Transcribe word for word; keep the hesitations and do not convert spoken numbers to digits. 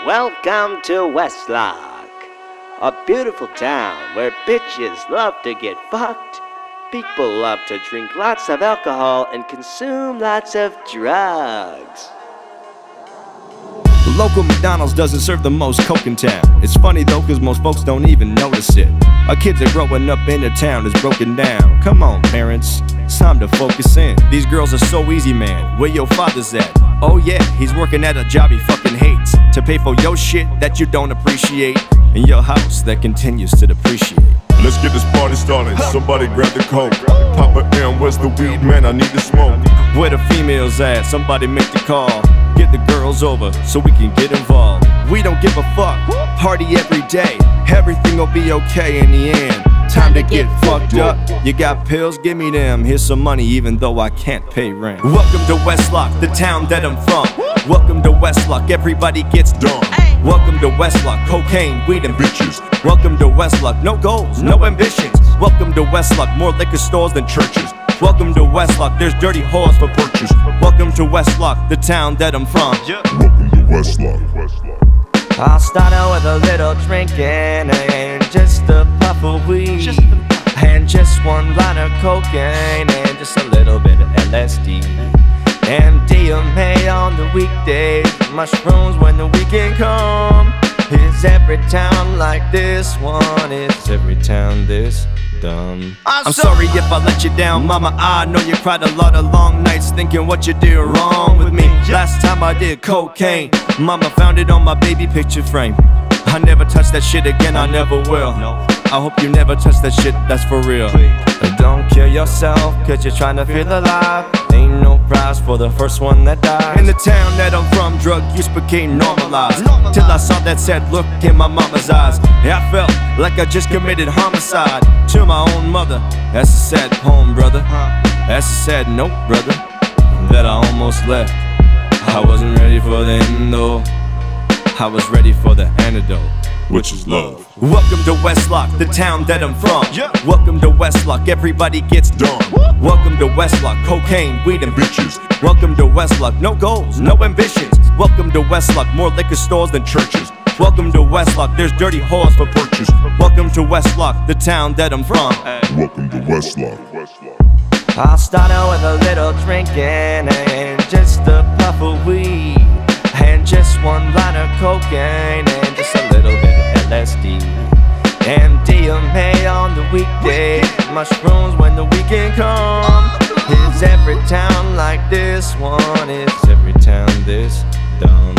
Welcome to Westlock, a beautiful town where bitches love to get fucked, people love to drink lots of alcohol and consume lots of drugs. The local McDonald's doesn't serve the most coke in town. It's funny though, cause most folks don't even notice it. Our kids are growing up in a town that's broken down. Come on parents, it's time to focus in. These girls are so easy, man, where your father's at? Oh yeah, he's working at a job he fucking hates, to pay for your shit that you don't appreciate, in your house that continues to depreciate. Let's get this party started, somebody grab the coke. Papa M, where's the weed, man, I need to smoke. Where the females at? Somebody make the call. Get the girls over so we can get involved. We don't give a fuck, party every day. Everything will be okay in the end. Time to get fucked up. You got pills? Give me them. Here's some money even though I can't pay rent. Welcome to Westlock, the town that I'm from. Welcome to Westlock, everybody gets dumb. Welcome to Westlock, cocaine, weed and bitches. Welcome to Westlock, no goals, no ambitions. Welcome to Westlock, more liquor stores than churches. Welcome to Westlock, there's dirty whores for purchase. Welcome to Westlock, the town that I'm from. Welcome to Westlock. I'll start out with a little drinking and just a puff of weed, and just one line of cocaine and just a little bit of L S D. M D M A on the weekdays, mushrooms when the weekend come. Is every town like this one? Is every town this dumb? I'm, I'm sorry if I let you down, mama. I know you cried a lot of long nights thinking what you did wrong with me. Last time I did cocaine, mama found it on my baby picture frame. I never touch that shit again, I never will. I hope you never touch that shit, that's for real. Don't kill yourself, cause you're trying to feel alive. Ain't no prize for the first one that dies. In the town that I'm from, drug use became normalized, till I saw that sad look in my mama's eyes. Yeah, I felt like I just committed homicide to my own mother. That's a sad poem, brother. That's a sad note, brother, that I almost left. I wasn't ready for the end though, I was ready for the antidote, which is love. Welcome to Westlock, the town that I'm from. Welcome to Westlock, everybody gets dumb. Welcome to Westlock, cocaine, weed and bitches. Welcome to Westlock, no goals, no ambitions. Welcome to Westlock, more liquor stores than churches. Welcome to Westlock, there's dirty whores for purchase. Welcome to Westlock, the town that I'm from. Welcome to Westlock. I'll start out with a little drinking and just a puff of weed, and just one line of cocaine and just a little bit of L S D. M D M A on the weekdays, mushrooms when the weekend comes. Is every town like this one? Is every town this dumb?